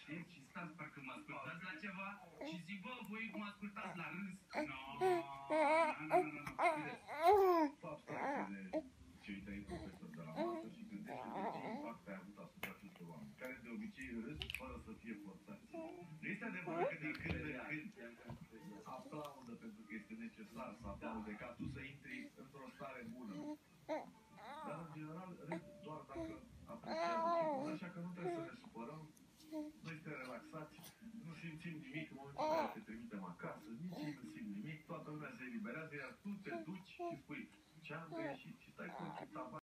aștept și stați, parcă mă ascultați la ceva și zic, bă, voi mă ascultați la râs? No, ce uite ai profesor de la masă și gândește de ce impact ai avut asupra acestor oameni, care de obicei râs fără să fie forțați. Este adevărat că din când în când aplaudă pentru că este necesar să aplaude ca tu să intri într-o stare bună. Dar în general râd doar dacă apreciază ceva, așa că nu trebuie să ne supărăm. Noi suntem relaxați, nu simțim nimic în momentul în care te trimitem acasă, nici ei nu simt nimic, toată lumea se eliberează, iar tu te duci și spui ce-am greșit și stai cu ochii